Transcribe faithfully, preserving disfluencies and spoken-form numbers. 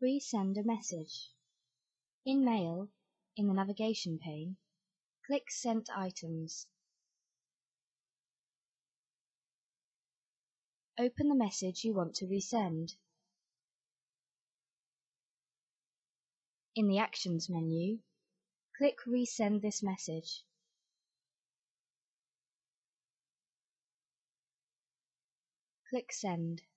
Resend a message. In Mail, in the navigation pane, click Sent Items. Open the message you want to resend. In the Actions menu, click Resend this message. Click Send.